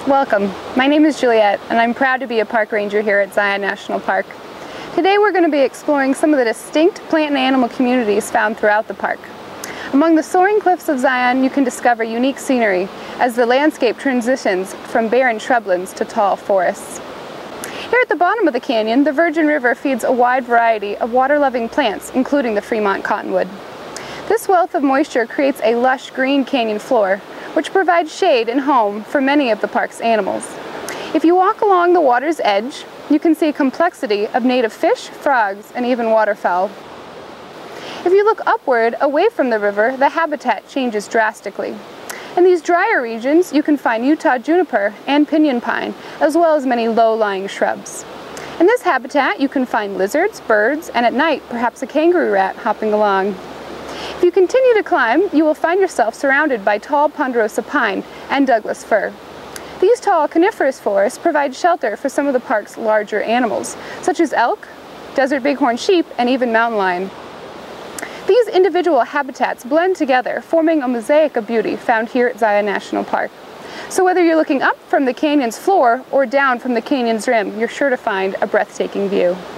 Welcome. My name is Juliet, and I'm proud to be a park ranger here at Zion National Park. Today we're going to be exploring some of the distinct plant and animal communities found throughout the park. Among the soaring cliffs of Zion, you can discover unique scenery as the landscape transitions from barren shrublands to tall forests. Here at the bottom of the canyon, the Virgin River feeds a wide variety of water-loving plants, including the Fremont cottonwood. This wealth of moisture creates a lush green canyon floor, which provides shade and home for many of the park's animals. If you walk along the water's edge, you can see a complexity of native fish, frogs, and even waterfowl. If you look upward, away from the river, the habitat changes drastically. In these drier regions, you can find Utah juniper and pinyon pine, as well as many low-lying shrubs. In this habitat, you can find lizards, birds, and at night, perhaps a kangaroo rat hopping along. If you continue to climb, you will find yourself surrounded by tall ponderosa pine and Douglas fir. These tall coniferous forests provide shelter for some of the park's larger animals, such as elk, desert bighorn sheep, and even mountain lion. These individual habitats blend together, forming a mosaic of beauty found here at Zion National Park. So whether you're looking up from the canyon's floor or down from the canyon's rim, you're sure to find a breathtaking view.